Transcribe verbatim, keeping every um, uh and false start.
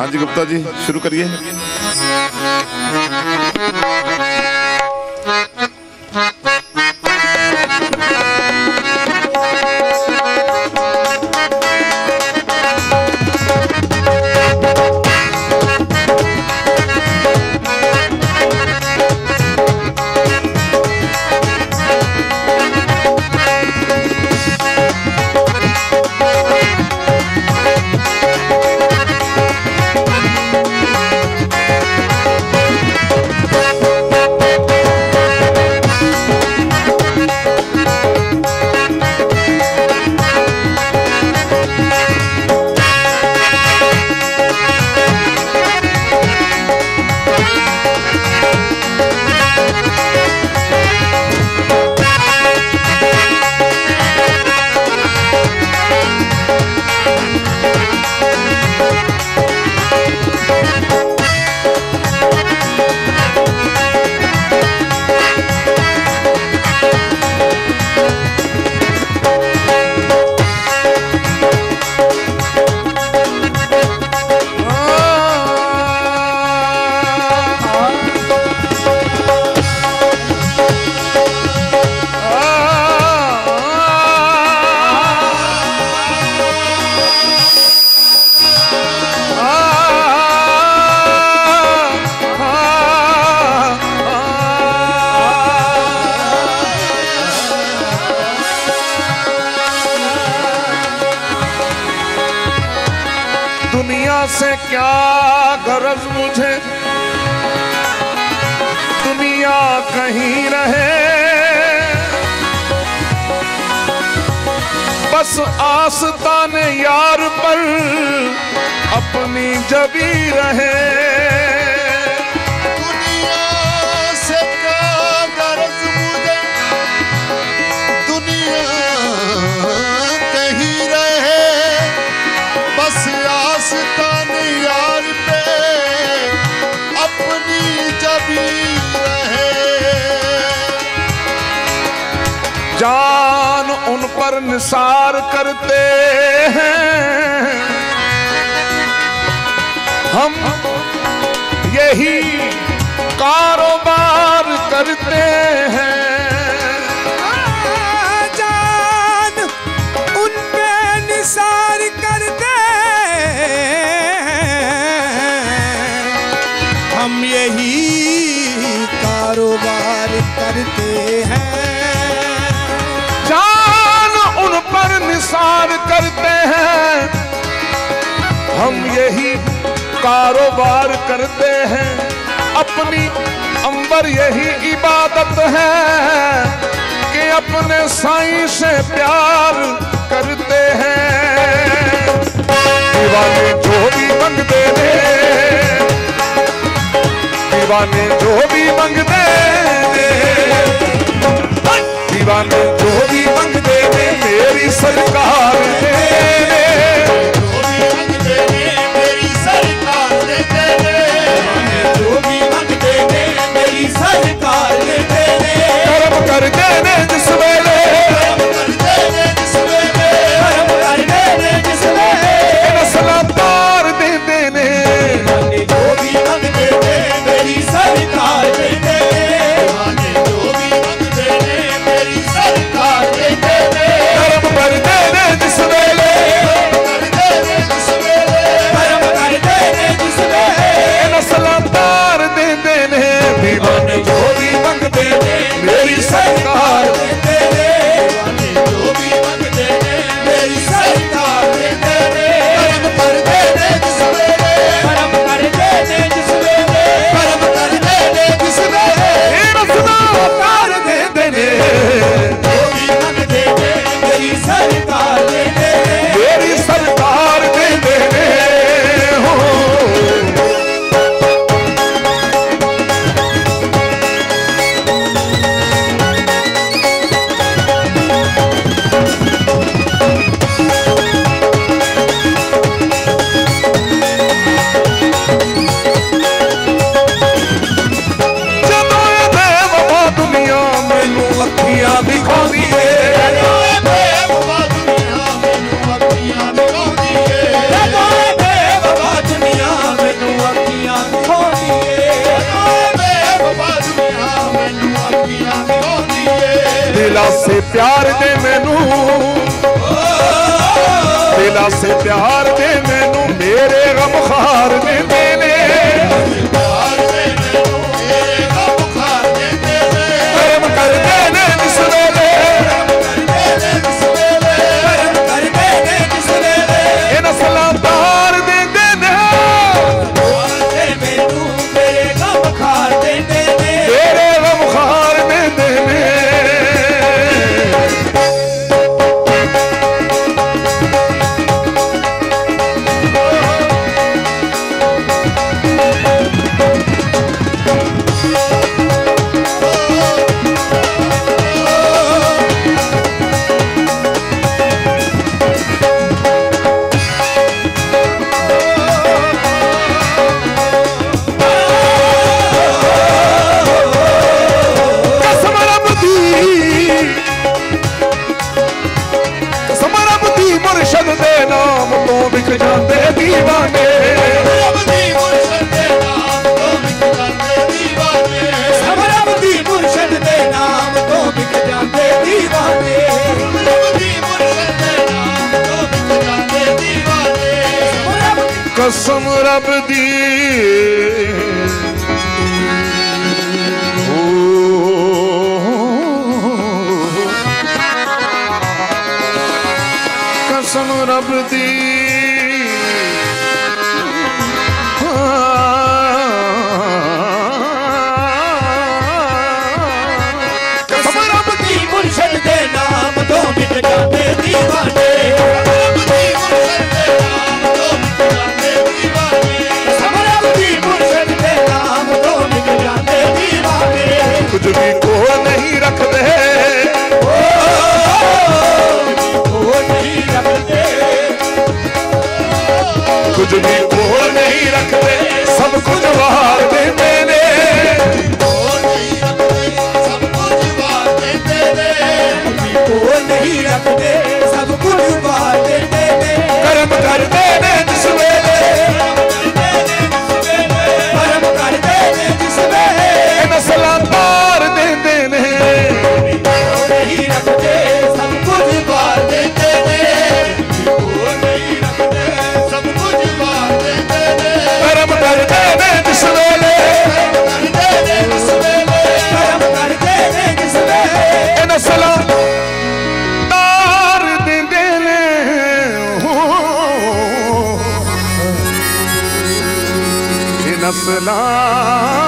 हाँ जी गुप्ता जी शुरू करिए। दुनिया से क्या गरज मुझे, दुनिया कहीं रहे, बस आस्ताने यार पर अपनी जबी रहे। दुनिया से क्या गरज मुझे, दुनिया कहीं रहे, बस आस्ताने यार पे अपनी जबी रहे। जान उन पर निसार करते हैं, हम यही कारोबार करते हैं। जान उन पे निसार करते हम यही कारोबार करते हैं। जान उन पर निसार करते हैं, हम यही कारोबार करते हैं। अपनी अंबर यही इबादत है कि अपने साईं से प्यार करते हैं। दीवाने जो भी मंगते ने, दीवाने जो भी मंगते ने, दीवाने जो भी मंगते ने मेरी सरकार दे दे। जो भी मंगते ने मेरी सरकार दे दे, जो भी मंगते ने मेरी सरकार दे दे। कर्म कर देने जिस वेले, कर्म कर देने जिस वेले, कर्म कर देने जिस वेले, नस्लां तार दे देने। जो भी मंगते ने मेरी सरकार दे दे, जो भी मंगते ने मेरी सरकार दे दे। कर्म कर देने जिस वेले, कर्म कर देने जिस वेले, कर्म कर देने जिस वेले, नस्लां तार दे देने। दीवाने जो भी मंगते ने मेरी सरकार दे दे, जो भी मंगते ने मेरी सरकार दे दे। कर्म कर देने जिस वेले, कर्म कर देने जिस वेले, कर्म कर देने जिस वेले, नस्लां तार दे देने। जो भी मंगते ने मेरी सरकार दे दे, मेरी सरकार दे देने हो। ਜਦੋਂ ਇਹ ਦੇਵਾ ਦੁਨੀਆ ਮੈਨੂੰ ਅੱਖੀਆਂ ਦਿਖਾਉਂਦੀ ਏ, ਬਾਬਾ ਦੁਨੀਆ ਮੈਨੂੰ ਅੱਖੀਆਂ ਦਿਖਾਉਂਦੀ ਏ, ਬਾਬਾ ਦੁਨੀਆ दिला से प्यार दे मैनू, दिला से प्यार दे मैनू, मेरे गम खार दे देने, करम कर देने जिस वेले, इन नस्लां तार दे देने, मेरे गम खार दे देने। मुर्शद दे नाम तो बिक जाते दीवाने, मुर्शद दे नाम तो बिक जाते दीवाने, मुर्शद दे नाम तो बिक जाते दीवाने, कसम रब दी कसम रब दी, कसम रब दी मुर्शद दे नाम तो बिक जाते दीवाने, कसम रब दी मुर्शद दे नाम तो बिक जाते दीवाने, कुछ भी को नहीं रखते, कुछ भी कोल नहीं रखते, सब कुछ वार देते ने, सब कुछ वार देते ने, कोल नहीं रखते, सब कुछ वार देते ने, कर्म करते ने जिस वेले, कर्म करते ने जिस वेले, नस्लां तार देते ने, नहीं रखते, सब कुछ वार देते ने, कोल नहीं रखते, सब कुछ वार देते ने, कर्म करते ने जिस वेले, कर्म करते ने जिस वेले, नस्लां तार देते ने, नस्लां